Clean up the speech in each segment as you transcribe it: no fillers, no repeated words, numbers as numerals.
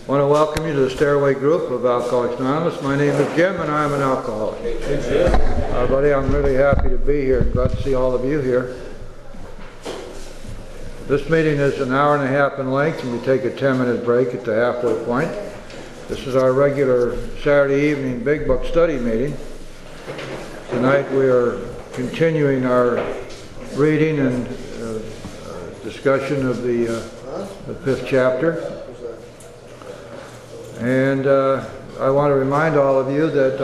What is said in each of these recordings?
I want to welcome you to the Stairway Group of Alcoholics Anonymous. My name is Jim and I'm an alcoholic. Buddy, I'm really happy to be here. Glad to see all of you here. This meeting is an hour and a half in length and we take a 10-minute break at the halfway point. This is our regular Saturday evening Big Book study meeting. Tonight we are continuing our reading and discussion of the 5th chapter. And I want to remind all of you that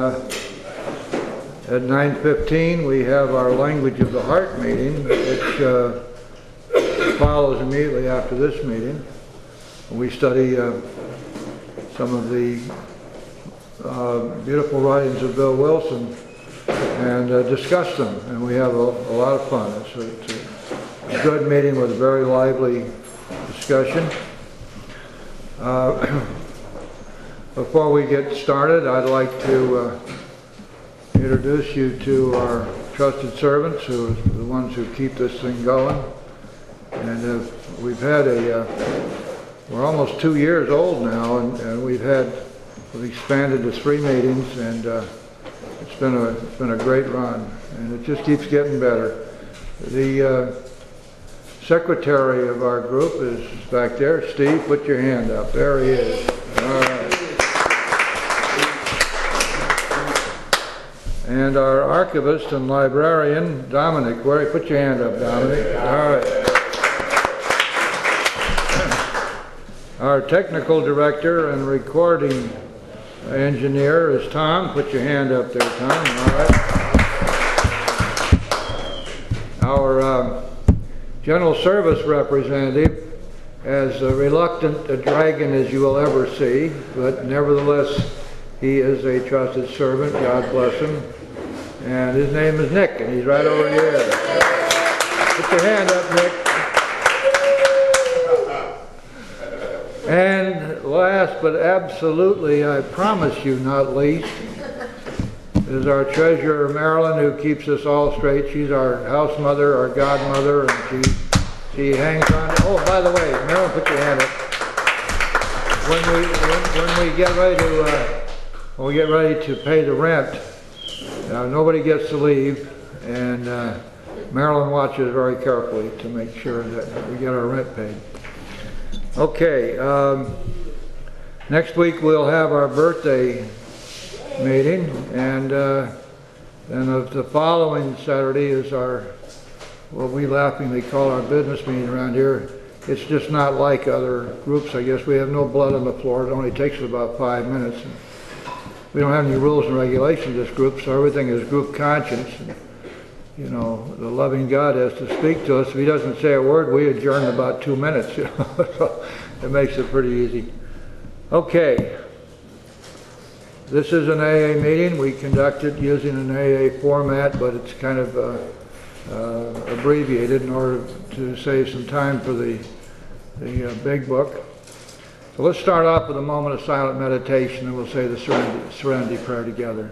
at 9:15 we have our Language of the Heart meeting, which follows immediately after this meeting. We study some of the beautiful writings of Bill Wilson and discuss them, and we have a lot of fun. It's a good meeting with a very lively discussion. Before we get started, I'd like to introduce you to our trusted servants, who are the ones who keep this thing going. And we've had we're almost 2 years old now, and we've expanded to 3 meetings, and it's been a great run, and it just keeps getting better. The secretary of our group is back there. Steve, put your hand up. There he is. All right. And our archivist and librarian, Dominic. Put your hand up, Dominic. All right. Our technical director and recording engineer is Tom. Put your hand up there, Tom. All right. Our general service representative, as reluctant a dragon as you will ever see, but nevertheless he is a trusted servant. God bless him. And his name is Nick, and he's right over here. Put your hand up, Nick. And last but absolutely, I promise you not least, is our treasurer, Marilyn, who keeps us all straight. She's our house mother, our godmother, and she hangs on. Oh, by the way, Marilyn, put your hand up. When we get ready to pay the rent, nobody gets to leave, and Marilyn watches very carefully to make sure that we get our rent paid. Okay, next week we'll have our birthday meeting, and the following Saturday is what we laughingly call our business meeting around here. It's just not like other groups, I guess. We have no blood on the floor. It only takes us about 5 minutes. We don't have any rules and regulations in this group, so everything is group conscience. And, you know, the loving God has to speak to us. If he doesn't say a word, we adjourn in about 2 minutes. You know? So it makes it pretty easy. Okay. This is an AA meeting. We conduct it using an AA format, but it's kind of abbreviated in order to save some time for the big book. So let's start off with a moment of silent meditation, and we'll say the serenity prayer together.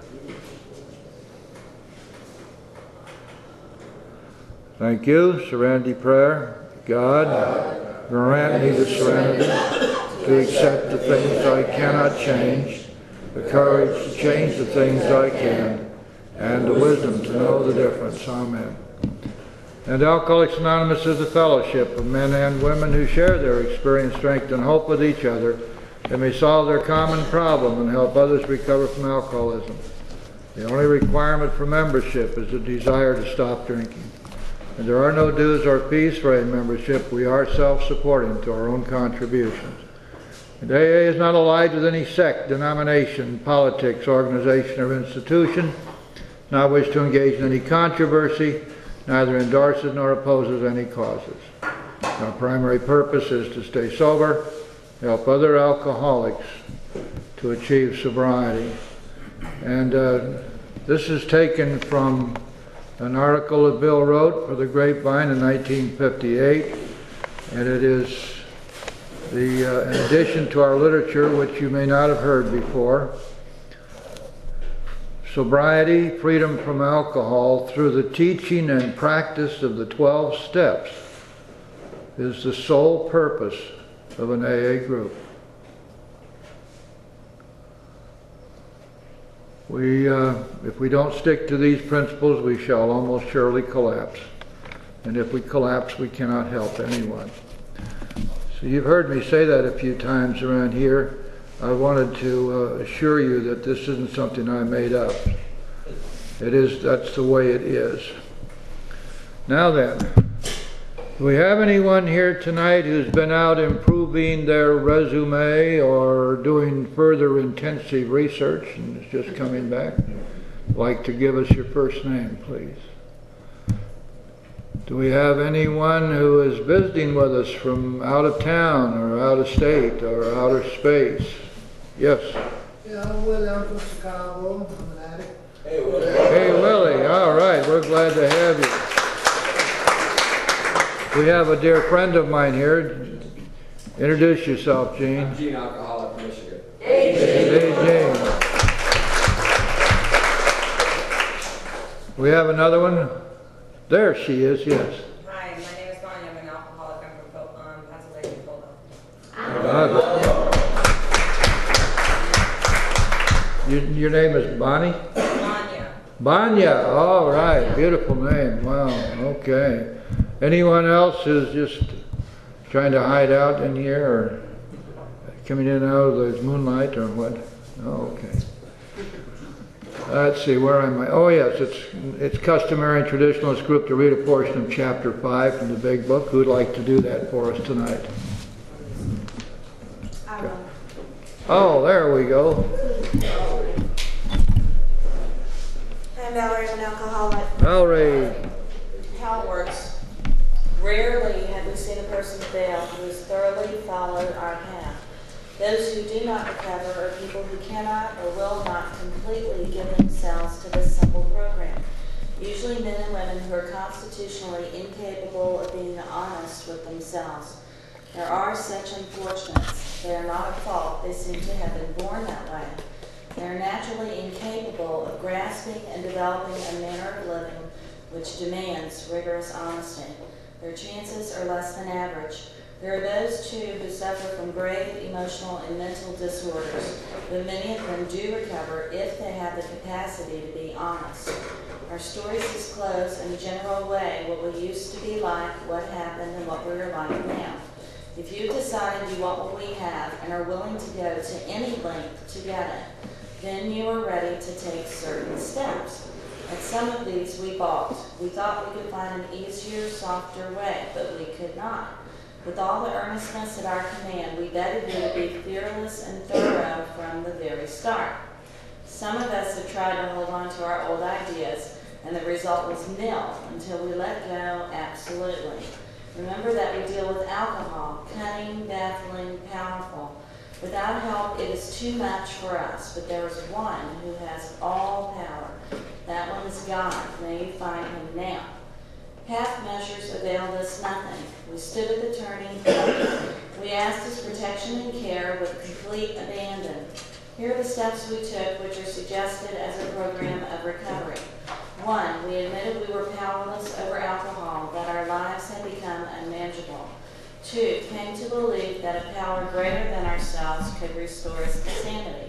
Thank you. Serenity prayer. God, grant me the serenity to accept the things I cannot change, the courage to change the things I can, and the wisdom to know the difference. Amen. And Alcoholics Anonymous is a fellowship of men and women who share their experience, strength, and hope with each other. They may solve their common problem and help others recover from alcoholism. The only requirement for membership is a desire to stop drinking. And there are no dues or fees for a membership. We are self-supporting to our own contributions. And AA is not allied with any sect, denomination, politics, organization, or institution, not wish to engage in any controversy, neither endorses nor opposes any causes. Our primary purpose is to stay sober, help other alcoholics to achieve sobriety. And this is taken from an article that Bill wrote for the Grapevine in 1958, and it is in addition to our literature, which you may not have heard before. Sobriety, freedom from alcohol through the teaching and practice of the 12 steps is the sole purpose of an AA group. If we don't stick to these principles, we shall almost surely collapse. And if we collapse, we cannot help anyone. So you've heard me say that a few times around here. I wanted to assure you that this isn't something I made up. That's the way it is. Now then, do we have anyone here tonight who's been out improving their resume or doing further intensive research and is just coming back? Like to give us your first name, please. Do we have anyone who is visiting with us from out of town or out of state or outer space? Yes. Yeah, I'm Willie. I'm from Chicago. I'm an addict. Hey, Willie. Hey, Willie. All right. We're glad to have you. We have a dear friend of mine here. Introduce yourself, Gene. I'm Gene, alcoholic from Michigan. Hey, Gene. We have another one. There she is, yes. Hi, my name is Bonnie. I'm an alcoholic. I'm from Pennsylvania, Philadelphia. Your name is Bonnie? Vanya. Banya. All right. Beautiful name. Wow. Okay. Anyone else who's just trying to hide out in here or coming in and out of the moonlight or what? Oh, okay. Let's see, where am I? Oh yes, it's customary and traditionalist group to read a portion of chapter 5 from the big book. Who'd like to do that for us tonight? I will. Oh, there we go. I'm Valerie, I'm an alcoholic. Valerie. How it works. Rarely have we seen a person fail who has thoroughly followed our path. Those who do not recover are people who cannot or will not completely give themselves to this simple program. Usually men and women who are constitutionally incapable of being honest with themselves. There are such unfortunates. They are not at fault. They seem to have been born that way. They are naturally incapable of grasping and developing a manner of living which demands rigorous honesty. Their chances are less than average. There are those, too, who suffer from grave emotional and mental disorders, but many of them do recover if they have the capacity to be honest. Our stories disclose in a general way what we used to be like, what happened, and what we are like now. If you've decided you want what we have and are willing to go to any length to get it, then you are ready to take certain steps. At some of these we balked. We thought we could find an easier, softer way, but we could not. With all the earnestness at our command, we begged you to be fearless and thorough from the very start. Some of us have tried to hold on to our old ideas, and the result was nil until we let go absolutely. Remember that we deal with alcohol, cunning, baffling, powerful. Without help, it is too much for us, but there is one who has all power. That one is God. May you find him now. Half measures availed us nothing. We stood at the turning point. We asked his protection and care with complete abandon. Here are the steps we took, which are suggested as a program of recovery. 1, we admitted we were powerless over alcohol, that our lives had become unmanageable. 2, came to believe that a power greater than ourselves could restore us to sanity.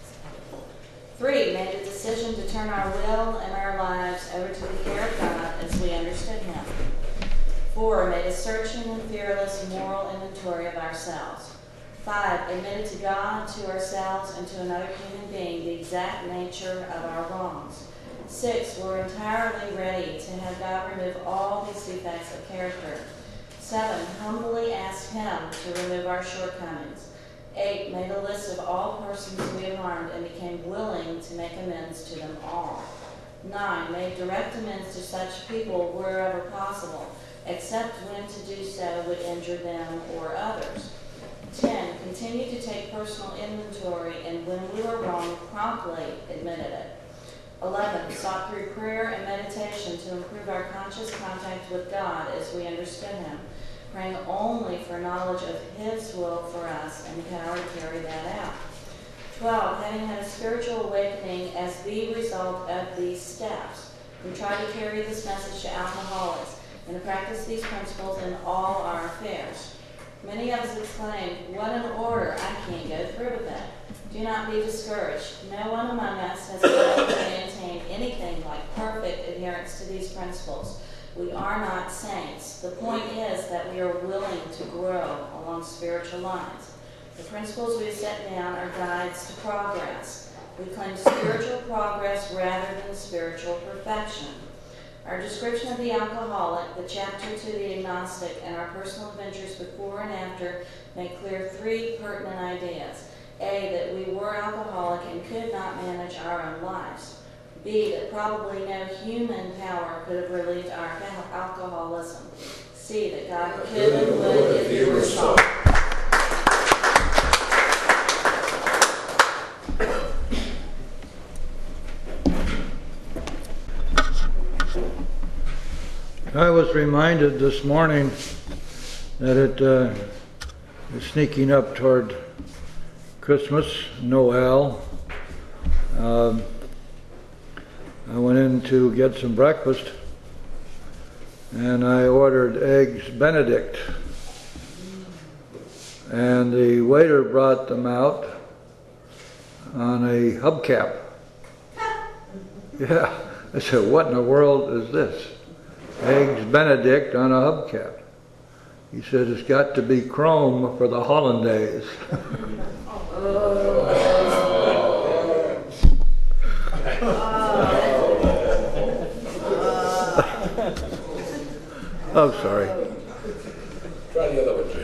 3, made a decision to turn our will and our lives over to the care of God as we understood him. 4, made a searching and fearless moral inventory of ourselves. 5, admitted to God, to ourselves, and to another human being the exact nature of our wrongs. 6, were entirely ready to have God remove all these defects of character. 7, humbly asked him to remove our shortcomings. 8, made a list of all persons we had harmed and became willing to make amends to them all. 9, made direct amends to such people wherever possible, except when to do so would injure them or others. 10, continued to take personal inventory and when we were wrong, promptly admitted it. 11, sought through prayer and meditation to improve our conscious contact with God as we understood him, praying only for knowledge of his will for us and power to carry that out. 12, having had a spiritual awakening as the result of these steps, we try to carry this message to alcoholics and to practice these principles in all our affairs. Many of us exclaim, "What an order, I can't go through with that." Do not be discouraged. No one among us has been able to maintain anything like perfect adherence to these principles. We are not saints. The point is that we are willing to grow along spiritual lines. The principles we have set down are guides to progress. We claim spiritual progress rather than spiritual perfection. Our description of the alcoholic, the chapter to the agnostic, and our personal adventures before and after make clear three pertinent ideas. A, that we were alcoholic and could not manage our own lives. B, that probably no human power could have relieved our alcoholism. C, that God could and would if He were sought. I was reminded this morning that it is sneaking up toward Christmas, Noel. I went in to get some breakfast and I ordered eggs Benedict. And the waiter brought them out on a hubcap. Yeah, I said, what in the world is this? Eggs Benedict on a hubcap. He said, it's got to be chrome for the hollandaise. I'm sorry. Try the other one, too.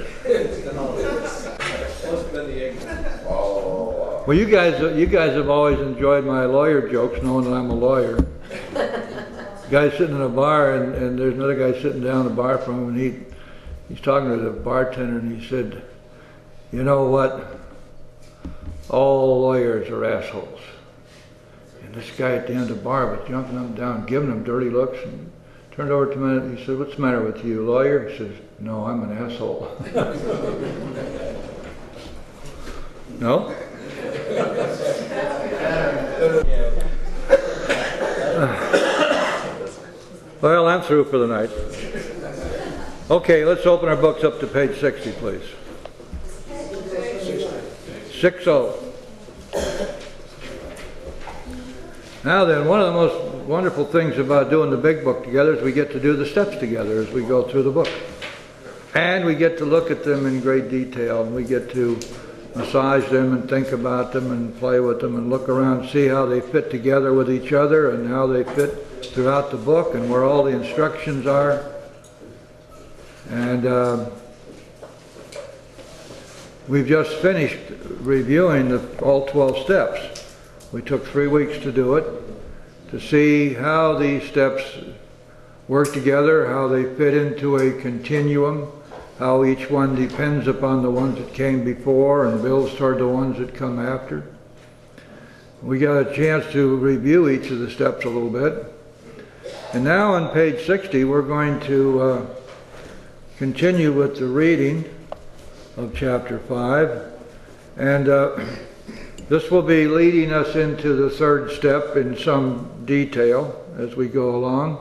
Well, you guys have always enjoyed my lawyer jokes, knowing that I'm a lawyer. Guy sitting in a bar, and there's another guy sitting down the bar from him, and he's talking to the bartender, and he said, you know what? All lawyers are assholes. And this guy at the end of the bar was jumping up and down, giving him dirty looks, and turned over to me, and he said, what's the matter with you, lawyer? He says, no, I'm an asshole. No? Well, I'm through for the night. Okay, let's open our books up to page 60, please. 60. Now then, one of the most wonderful things about doing the big book together is we get to do the steps together as we go through the book. And we get to look at them in great detail, and we get to massage them and think about them and play with them and look around and see how they fit together with each other and how they fit throughout the book and where all the instructions are. And we've just finished reviewing all 12 steps. We took 3 weeks to do it, to see how these steps work together, how they fit into a continuum, how each one depends upon the ones that came before and builds toward the ones that come after. We got a chance to review each of the steps a little bit. And now on page 60, we're going to continue with the reading of chapter 5. And this will be leading us into the third step in some detail as we go along.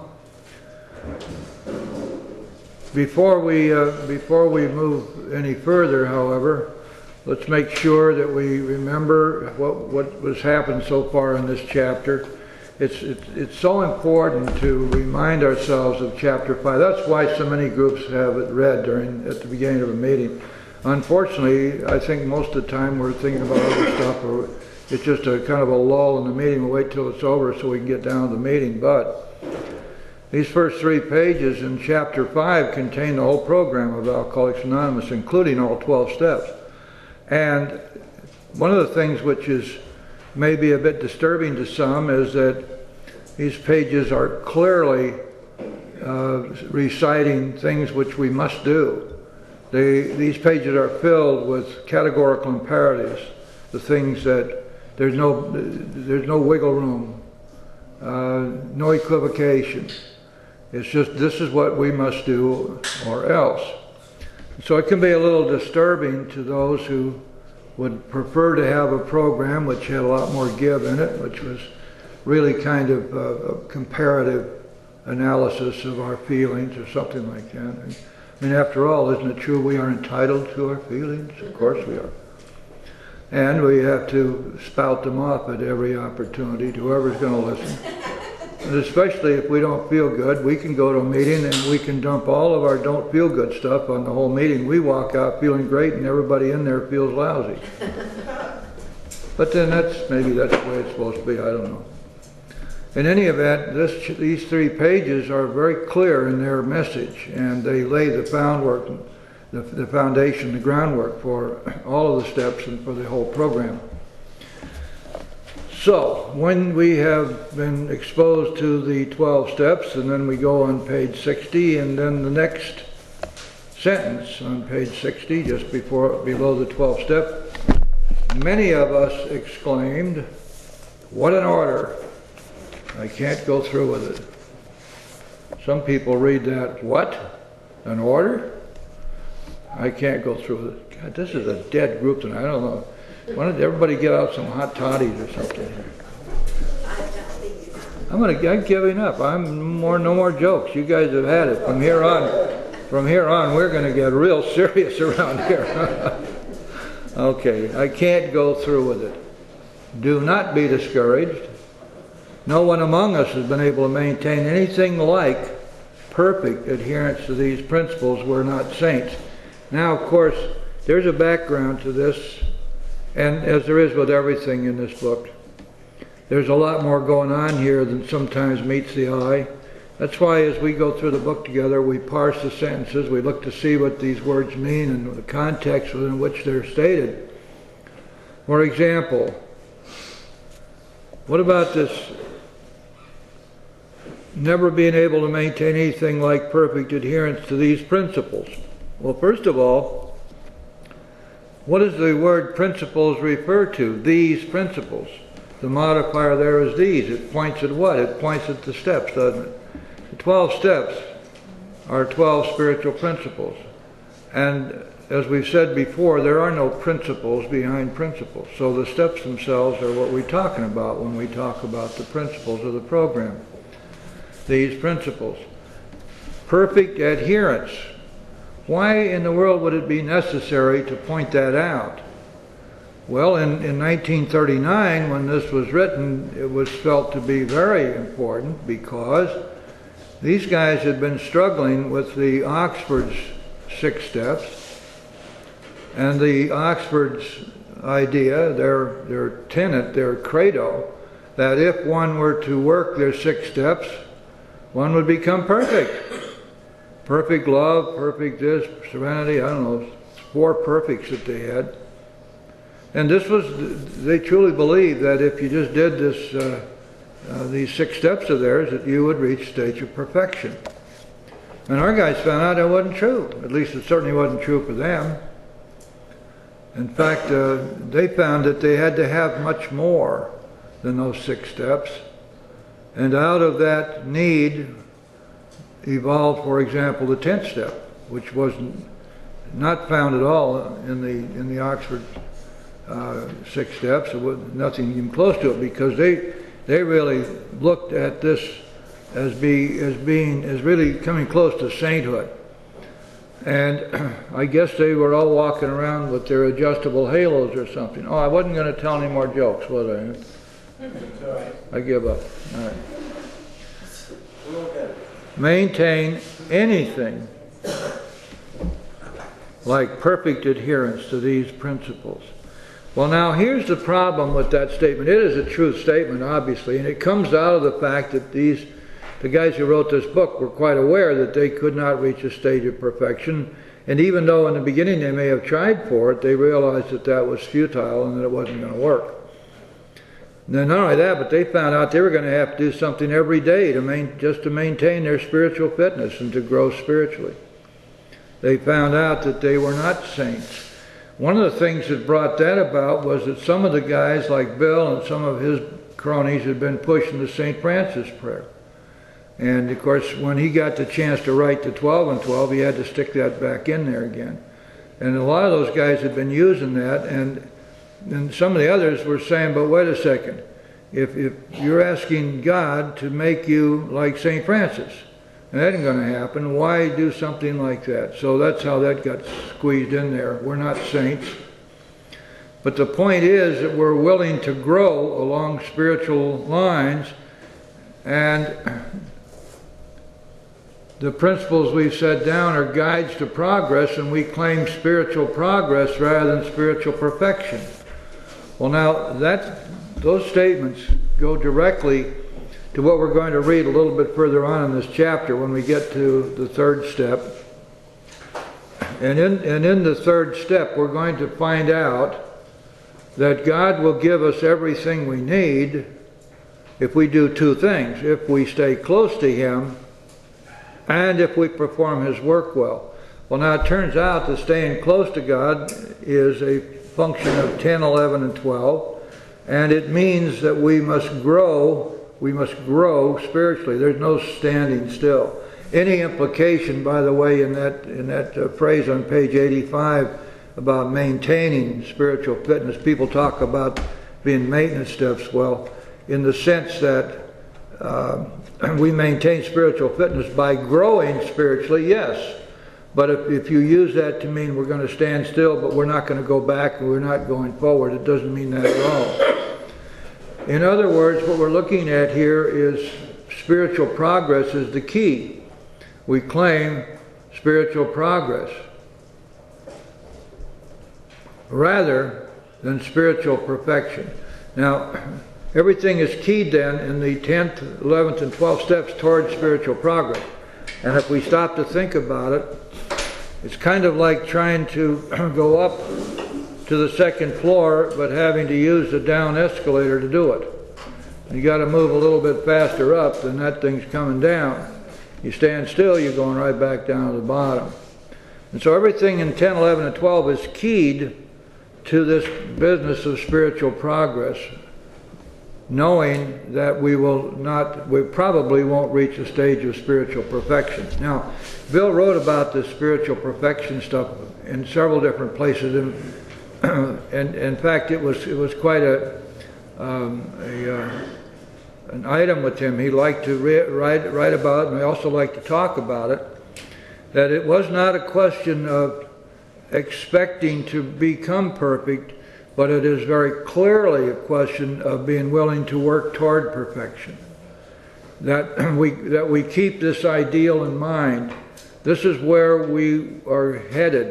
Before we move any further, however, let's make sure that we remember what has happened so far in this chapter. It's so important to remind ourselves of chapter 5. That's why so many groups have it read at the beginning of a meeting. Unfortunately, I think most of the time we're thinking about other stuff, or it's just a kind of a lull in the meeting. We'll wait till it's over so we can get down to the meeting. But these first 3 pages in chapter 5 contain the whole program of Alcoholics Anonymous, including all 12 steps. And one of the things which is maybe a bit disturbing to some is that these pages are clearly reciting things which we must do. These pages are filled with categorical imperatives, the things that there's no wiggle room, no equivocation. It's just, this is what we must do or else. So it can be a little disturbing to those who would prefer to have a program which had a lot more give in it, which was really kind of a comparative analysis of our feelings or something like that. I mean, after all, isn't it true we are entitled to our feelings? Of course we are. And we have to spout them off at every opportunity to whoever's going to listen. And especially if we don't feel good, we can go to a meeting and we can dump all of our don't feel good stuff on the whole meeting. We walk out feeling great and everybody in there feels lousy. But then maybe that's the way it's supposed to be, I don't know. In any event, these 3 pages are very clear in their message, and they lay the foundation, the groundwork for all of the steps and for the whole program. So, when we have been exposed to the 12 steps, and then we go on page 60, and then the next sentence on page 60, just below the 12th step, many of us exclaimed, "What an order! I can't go through with it." Some people read that, "What? An order? I can't go through with it." God, this is a dead group tonight. I don't know. Why don't everybody get out some hot toddies or something? I'm giving up. No more jokes. You guys have had it. From here on, we're going to get real serious around here. Okay, I can't go through with it. Do not be discouraged. No one among us has been able to maintain anything like perfect adherence to these principles. We're not saints. Now, of course, there's a background to this, and as there is with everything in this book, there's a lot more going on here than sometimes meets the eye. That's why as we go through the book together, we parse the sentences, we look to see what these words mean and the context within which they're stated. For example, what about this never being able to maintain anything like perfect adherence to these principles? Well, first of all, what does the word principles refer to? These principles. The modifier there is these. It points at what? It points at the steps, doesn't it? The 12 steps are 12 spiritual principles. And as we've said before, there are no principles behind principles. So the steps themselves are what we're talking about when we talk about the principles of the program. These principles. Perfect adherence. Why in the world would it be necessary to point that out? Well, in 1939, when this was written, it was felt to be very important because these guys had been struggling with the Oxford's 6 steps, and the Oxford's idea, their tenet, their credo, that if one were to work their 6 steps, one would become perfect. Perfect love, perfect this, serenity, I don't know, 4 perfects that they had. And this was, they truly believed that if you just did this, these 6 steps of theirs, that you would reach stage of perfection. And our guys found out it wasn't true. At least it certainly wasn't true for them. In fact, they found that they had to have much more than those 6 steps. And out of that need evolved, for example, the 10th step, which was not found at all in the Oxford 6 steps. It was nothing even close to it, because they really looked at this as really coming close to sainthood. And I guess they were all walking around with their adjustable halos or something. Oh, I wasn't going to tell any more jokes, was I? I give up. All right. Maintain anything like perfect adherence to these principles. Well, now here's the problem with that statement. It is a true statement, obviously, and it comes out of the fact that the guys who wrote this book were quite aware that they could not reach a stage of perfection, and even though in the beginning they may have tried for it, they realized that that was futile and that it wasn't going to work. And then not only that, but they found out they were going to have to do something every day just to maintain their spiritual fitness and to grow spiritually. They found out that they were not saints. One of the things that brought that about was that some of the guys like Bill and some of his cronies had been pushing the St. Francis prayer. And of course, when he got the chance to write the 12 and 12, he had to stick that back in there again. And a lot of those guys had been using that, and some of the others were saying, but wait a second, if you're asking God to make you like St. Francis, and that ain't going to happen, why do something like that? So that's how that got squeezed in there. We're not saints. But the point is that we're willing to grow along spiritual lines, and the principles we've set down are guides to progress, and we claim spiritual progress rather than spiritual perfection. Well, now those statements go directly to what we're going to read a little bit further on in this chapter when we get to the third step. And in the third step, we're going to find out that God will give us everything we need if we do two things: if we stay close to Him, and if we perform His work well. Well, now it turns out that staying close to God is a function of 10, 11, and 12, and it means that we must grow spiritually. There's no standing still. Any implication, by the way, in that phrase on page 85 about maintaining spiritual fitness, people talk about being maintenance steps. Well, in the sense that we maintain spiritual fitness by growing spiritually, yes. But if you use that to mean we're going to stand still, but we're not going to go back and we're not going forward, it doesn't mean that at all. In other words, what we're looking at here is spiritual progress is the key. We claim spiritual progress rather than spiritual perfection. Now, everything is keyed then in the 10th, 11th, and 12th steps towards spiritual progress. And if we stop to think about it, it's kind of like trying to go up to the second floor but having to use the down escalator to do it. You got to move a little bit faster up, then that thing's coming down. You stand still, you're going right back down to the bottom. And so everything in 10, 11, and 12 is keyed to this business of spiritual progress, knowing that we probably won't reach a stage of spiritual perfection. Now, Bill wrote about this spiritual perfection stuff in several different places, and in fact, it was quite an item with him. He liked to write about it, and he also liked to talk about it, that it was not a question of expecting to become perfect, but it is very clearly a question of being willing to work toward perfection. That we keep this ideal in mind. This is where we are headed.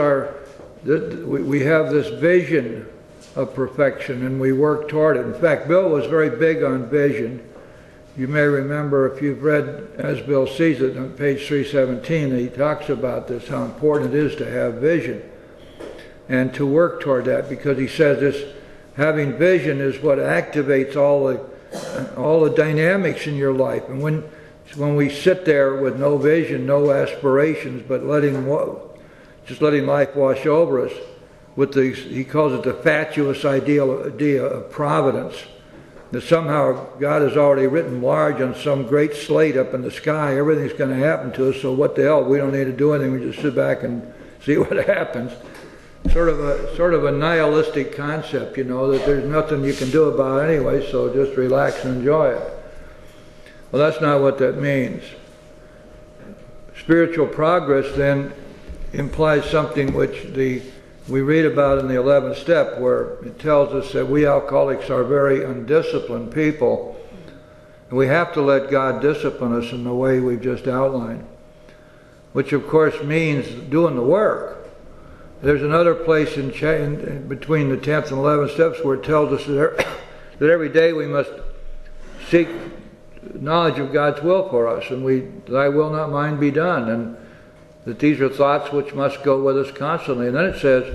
We have this vision of perfection, and we work toward it. In fact, Bill was very big on vision. You may remember, if you've read As Bill Sees It on page 317, he talks about this, how important it is to have vision and to work toward that, because he says this having vision is what activates all the dynamics in your life. And when we sit there with no vision, no aspirations, but just letting life wash over us, with he calls it the fatuous idea of providence, that somehow God has already written large on some great slate up in the sky, everything's going to happen to us, so what the hell, we don't need to do anything, we just sit back and see what happens. Sort of a nihilistic concept, you know, that there's nothing you can do about it anyway, so just relax and enjoy it. Well, that's not what that means. Spiritual progress then implies something which we read about in the 11th step, where it tells us that we alcoholics are very undisciplined people, and we have to let God discipline us in the way we've just outlined, which of course means doing the work. There's another place in between the 10th and 11th steps where it tells us that every day we must seek knowledge of God's will for us, and thy will not mine be done, and that these are thoughts which must go with us constantly. And then it says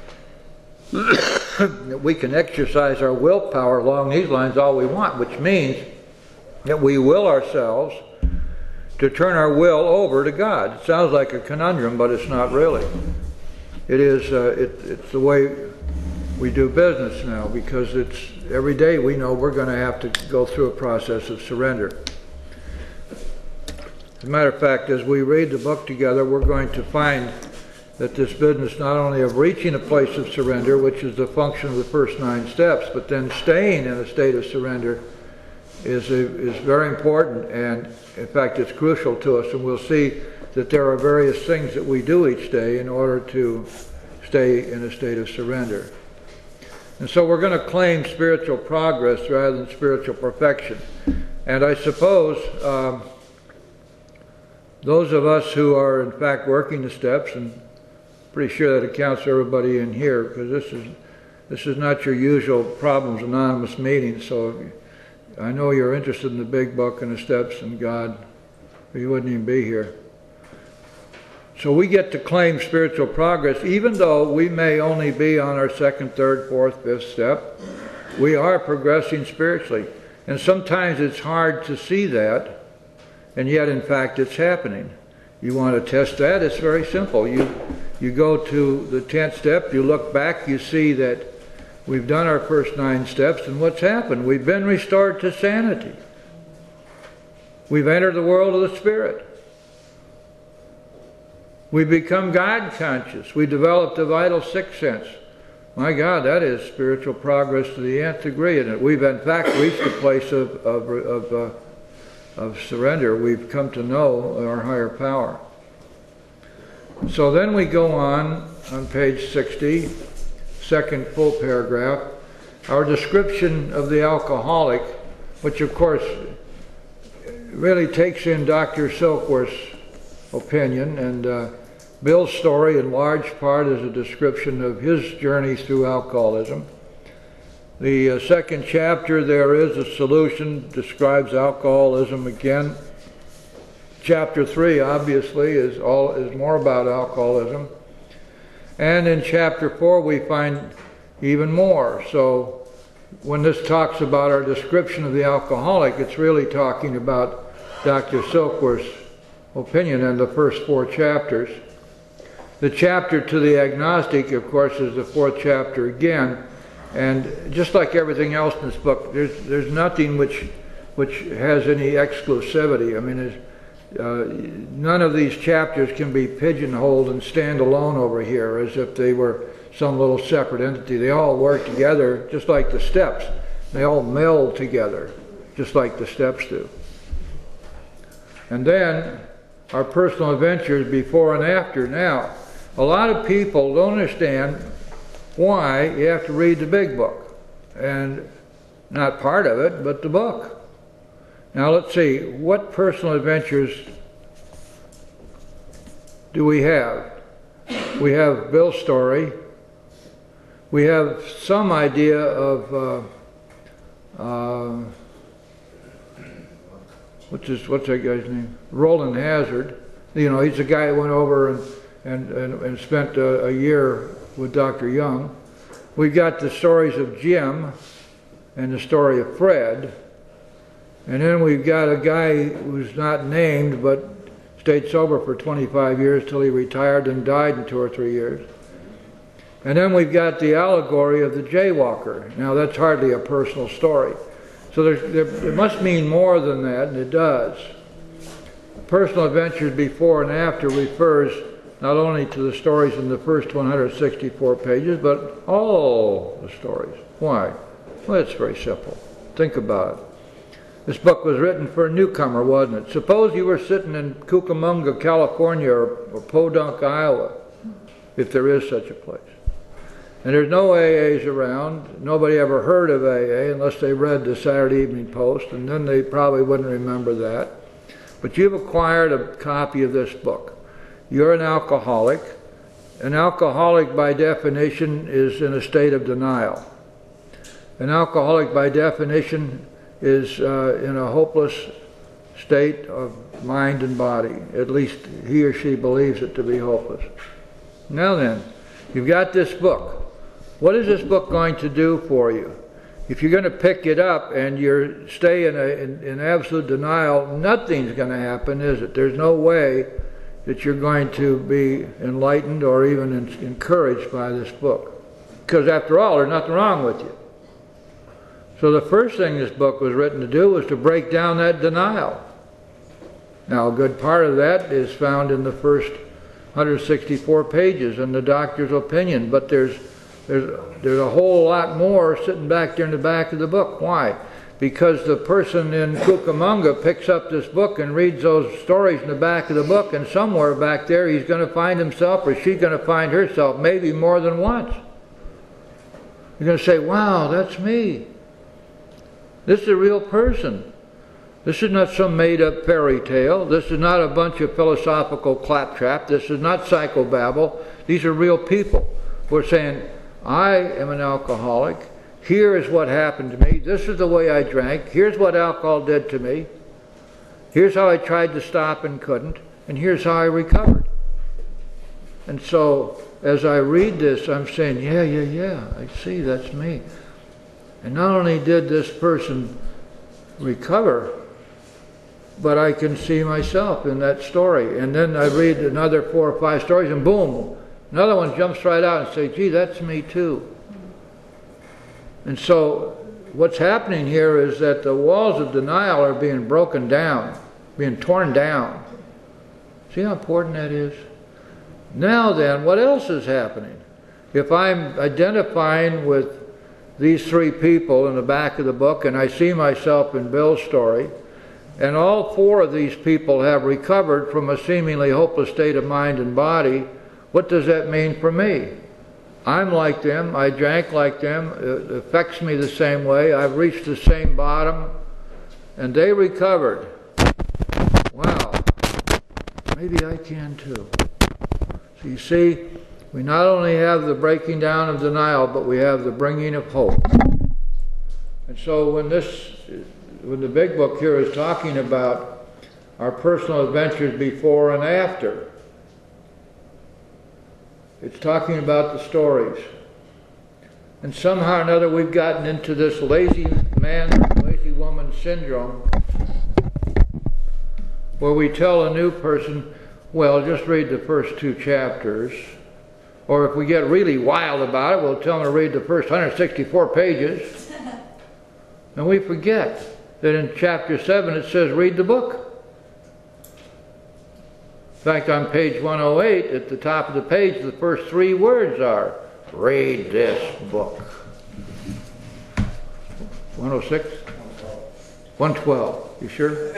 that we can exercise our willpower along these lines all we want, which means that we will ourselves to turn our will over to God. It sounds like a conundrum, but it's not really. It is. It's the way we do business now, because it's every day we know we're going to have to go through a process of surrender. As a matter of fact, as we read the book together, we're going to find that this business not only of reaching a place of surrender, which is the function of the first 9 steps, but then staying in a state of surrender is very important, and in fact it's crucial to us, and we'll see that there are various things that we do each day in order to stay in a state of surrender. And so we're going to claim spiritual progress rather than spiritual perfection. And I suppose those of us who are in fact working the steps, and pretty sure that accounts for everybody in here, because this is not your usual Problems Anonymous meeting, so I know you're interested in the big book and the steps and God, or you wouldn't even be here. So we get to claim spiritual progress, even though we may only be on our second, third, fourth, fifth step. We are progressing spiritually. And sometimes it's hard to see that, and yet in fact it's happening. You want to test that? It's very simple. You go to the 10th step, you look back, you see that we've done our first 9 steps, and what's happened? We've been restored to sanity. We've entered the world of the Spirit. We become God conscious. We developed a vital sixth sense. My God, that is spiritual progress to the nth degree. And we've in fact reached a place of surrender. We've come to know our higher power. So then we go on page 60, second full paragraph, our description of the alcoholic, which of course really takes in Dr. Silkworth's opinion, and Bill's story in large part is a description of his journey through alcoholism. The second chapter, There Is a Solution, describes alcoholism again. Chapter 3 obviously is more about alcoholism, and in chapter 4 we find even more. So when this talks about our description of the alcoholic, it's really talking about Dr. Silkworth's opinion in the first 4 chapters. The chapter to the agnostic, of course, is the 4th chapter again, and just like everything else in this book, there's nothing which has any exclusivity. I mean, none of these chapters can be pigeonholed and stand alone over here as if they were some little separate entity. They all work together, just like the steps. They all meld together, just like the steps do. And then our personal adventures before and after. Now, a lot of people don't understand why you have to read the big book, and not part of it, but the book. Now let's see, what personal adventures do we have? We have Bill's story. We have some idea of what's that guy's name? Roland Hazard. You know, he's a guy that went over and spent a year with Dr. Young. We've got the stories of Jim and the story of Fred. And then we've got a guy who's not named but stayed sober for 25 years till he retired and died in 2 or 3 years. And then we've got the allegory of the jaywalker. Now that's hardly a personal story. So it must mean more than that, and it does. Personal adventures before and after refers not only to the stories in the first 164 pages, but all the stories. Why? Well, it's very simple. Think about it. This book was written for a newcomer, wasn't it? Suppose you were sitting in Cucamonga, California, or Podunk, Iowa, if there is such a place. And there's no AAs around. Nobody ever heard of AA unless they read the Saturday Evening Post, and then they probably wouldn't remember that. But you've acquired a copy of this book. You're an alcoholic. An alcoholic, by definition, is in a state of denial. An alcoholic, by definition, is in a hopeless state of mind and body. At least he or she believes it to be hopeless. Now then, you've got this book. What is this book going to do for you? If you're going to pick it up and you stay in absolute denial, nothing's going to happen, is it? There's no way that you're going to be enlightened or even encouraged by this book. Because after all, there's nothing wrong with you. So the first thing this book was written to do was to break down that denial. Now a good part of that is found in the first 164 pages in the doctor's opinion, but there's a whole lot more sitting back there in the back of the book. Why? Because the person in Cucamonga picks up this book and reads those stories in the back of the book, and somewhere back there he's going to find himself, or she's going to find herself, maybe more than once. You're going to say, wow, that's me. This is a real person. This is not some made-up fairy tale. This is not a bunch of philosophical claptrap. This is not psychobabble. These are real people who are saying, I am an alcoholic. Here is what happened to me. This is the way I drank. Here's what alcohol did to me. Here's how I tried to stop and couldn't. And here's how I recovered. And so, as I read this, I'm saying, yeah, I see, that's me. And not only did this person recover, but I can see myself in that story. And then I read another 4 or 5 stories, and boom, another one jumps right out and says, gee, that's me too. And so, what's happening here is that the walls of denial are being broken down, being torn down. See how important that is? Now then, what else is happening? If I'm identifying with these 3 people in the back of the book, and I see myself in Bill's story, and all 4 of these people have recovered from a seemingly hopeless state of mind and body, what does that mean for me? I'm like them, I drank like them, it affects me the same way, I've reached the same bottom, and they recovered. Wow, maybe I can too. So you see, we not only have the breaking down of denial, but we have the bringing of hope. And so when the big book here is talking about our personal adventures before and after, it's talking about the stories. And somehow or another we've gotten into this lazy man, lazy woman syndrome, where we tell a new person, well, just read the first 2 chapters. Or if we get really wild about it, we'll tell them to read the first 164 pages. And we forget that in chapter 7 it says, read the book. In fact, on page 108, at the top of the page, the first 3 words are, read this book. 106? 112. You sure?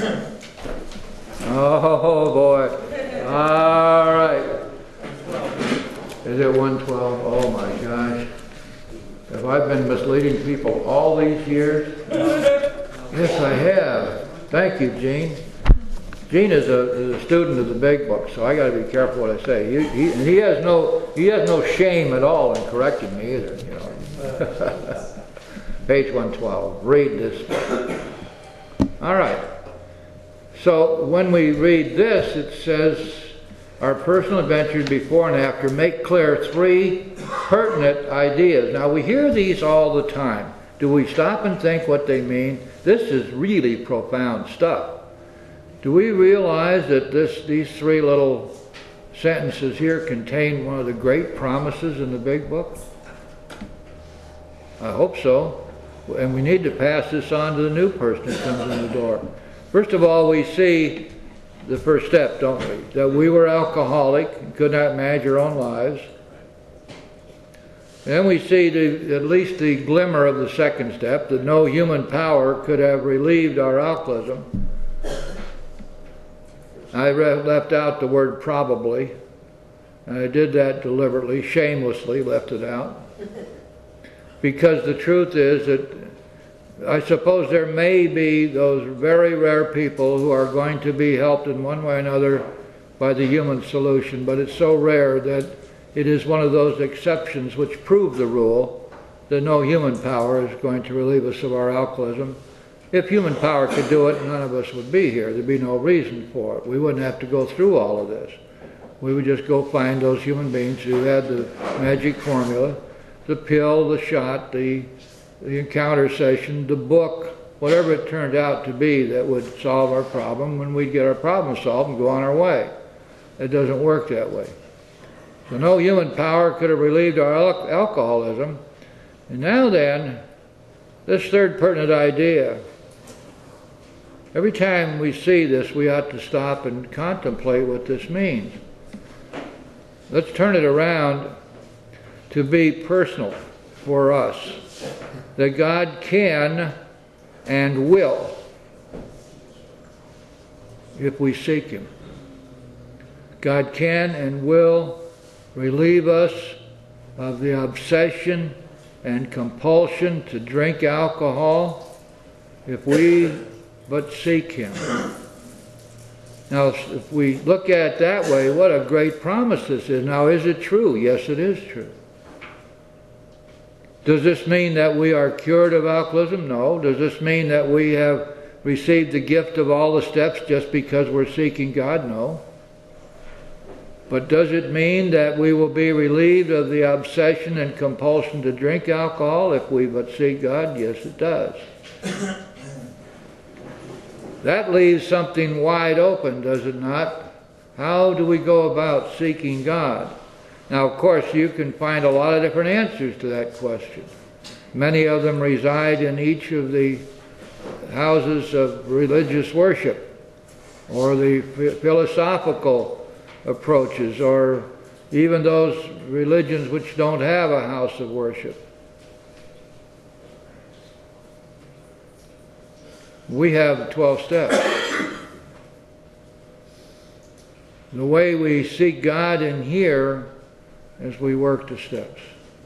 Oh boy. All right. Is it 112? Oh my gosh. Have I been misleading people all these years? Yes, I have. Thank you, Gene. Gene is a student of the big book, so I got to be careful what I say. He has no shame at all in correcting me either. You know. Page 112. Read this book. All right. So when we read this, it says, our personal adventures before and after make clear 3 pertinent ideas. Now we hear these all the time. Do we stop and think what they mean? This is really profound stuff. Do we realize that these 3 little sentences here contain one of the great promises in the big book? I hope so. And we need to pass this on to the new person who comes in the door. First of all, we see the first step, don't we? That we were alcoholic and could not manage our own lives. Then we see at least the glimmer of the second step, that no human power could have relieved our alcoholism. I left out the word probably, and I did that deliberately, shamelessly left it out. Because the truth is that I suppose there may be those very rare people who are going to be helped in one way or another by the human solution, but it's so rare that it is one of those exceptions which prove the rule that no human power is going to relieve us of our alcoholism. If human power could do it, none of us would be here. There'd be no reason for it. We wouldn't have to go through all of this. We would just go find those human beings who had the magic formula, the pill, the shot, the encounter session, the book, whatever it turned out to be that would solve our problem, and we'd get our problem solved and go on our way. It doesn't work that way. So no human power could have relieved our alcoholism. And now then, this third pertinent idea. Every time we see this, we ought to stop and contemplate what this means. Let's turn it around to be personal for us. That God can and will, if we seek Him. God can and will relieve us of the obsession and compulsion to drink alcohol if we but seek Him. Now, if we look at it that way, what a great promise this is. Now, is it true? Yes, it is true. Does this mean that we are cured of alcoholism? No. Does this mean that we have received the gift of all the steps just because we're seeking God? No. But does it mean that we will be relieved of the obsession and compulsion to drink alcohol if we but seek God? Yes, it does. That leaves something wide open, does it not? How do we go about seeking God? Now, of course, you can find a lot of different answers to that question. Many of them reside in each of the houses of religious worship, or the philosophical approaches, or even those religions which don't have a house of worship. We have 12 steps. The way we seek God in here is we work the steps.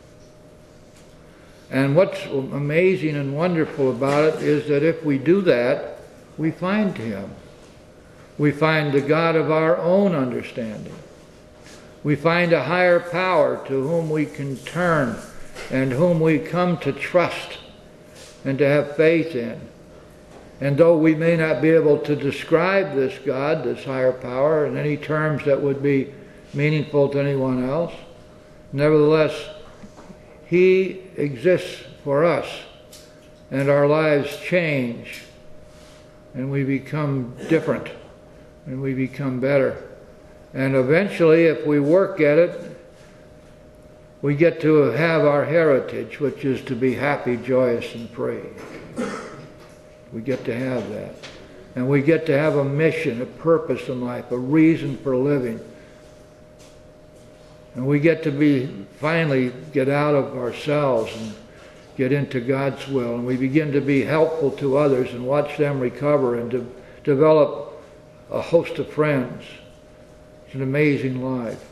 And what's amazing and wonderful about it is that if we do that, we find Him. We find the God of our own understanding. We find a higher power to whom we can turn and whom we come to trust and to have faith in. And though we may not be able to describe this God, this higher power, in any terms that would be meaningful to anyone else, nevertheless, He exists for us, and our lives change, and we become different, and we become better. And eventually, if we work at it, we get to have our heritage, which is to be happy, joyous, and free. We get to have that. And we get to have a mission, a purpose in life, a reason for living. And we get to finally get out of ourselves and get into God's will. And we begin to be helpful to others and watch them recover and to develop a host of friends. It's an amazing life.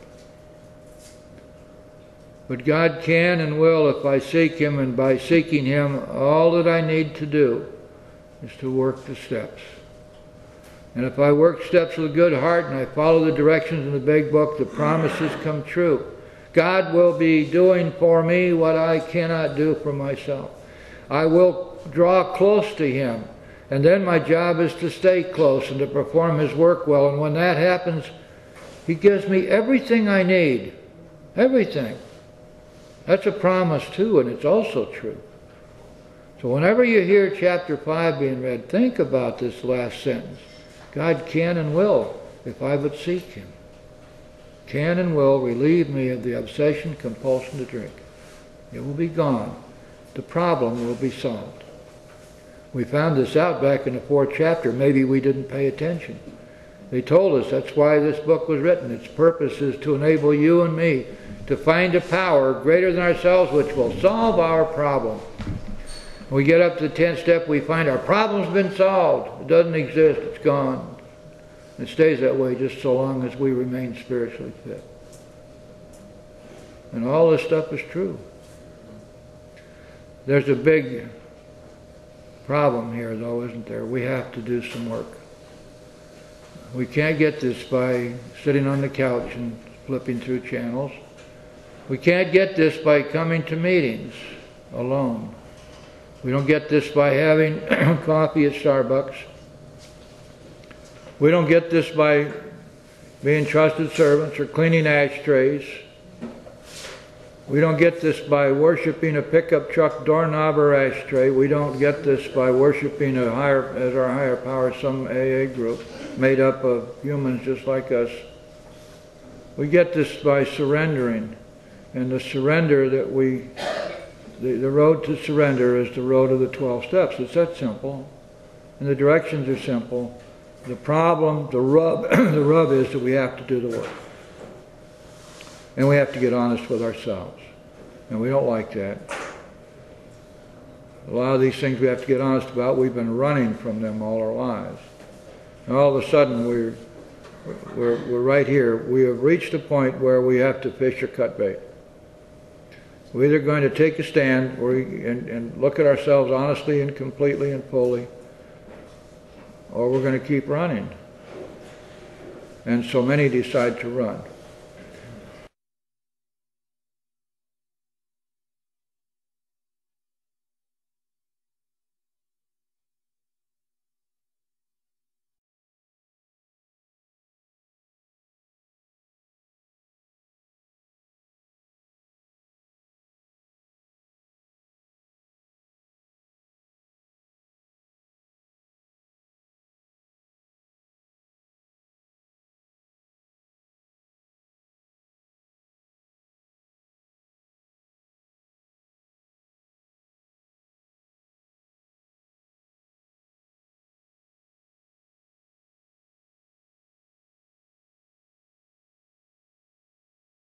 But God can and will if I seek Him, and by seeking Him, all that I need to do is to work the steps. And if I work steps with a good heart and I follow the directions in the big book, the promises come true. God will be doing for me what I cannot do for myself. I will draw close to Him, and then my job is to stay close and to perform His work well. And when that happens, He gives me everything I need. Everything. That's a promise too, and it's also true. So whenever you hear chapter 5 being read, think about this last sentence. God can and will, if I but seek Him. Can and will relieve me of the obsession, compulsion to drink. It will be gone. The problem will be solved. We found this out back in the 4th chapter. Maybe we didn't pay attention. They told us that's why this book was written. Its purpose is to enable you and me to find a power greater than ourselves which will solve our problem. When we get up to the 10th step, we find our problem's been solved. It doesn't exist. It's gone. It stays that way just so long as we remain spiritually fit. And all this stuff is true. There's a big problem here, though, isn't there? We have to do some work. We can't get this by sitting on the couch and flipping through channels. We can't get this by coming to meetings alone. We don't get this by having coffee at Starbucks. We don't get this by being trusted servants or cleaning ashtrays. We don't get this by worshiping a pickup truck doorknob or ashtray. We don't get this by worshiping as our higher power some AA group made up of humans just like us. We get this by surrendering. And the surrender that the road to surrender is the road of the 12 steps. It's that simple. And the directions are simple. The problem, the rub is that we have to do the work. And we have to get honest with ourselves. And we don't like that. A lot of these things we have to get honest about, we've been running from them all our lives. And all of a sudden we're right here. We have reached a point where we have to fish or cut bait. We're either going to take a stand and look at ourselves honestly and completely and fully, or we're going to keep running. And so many decide to run.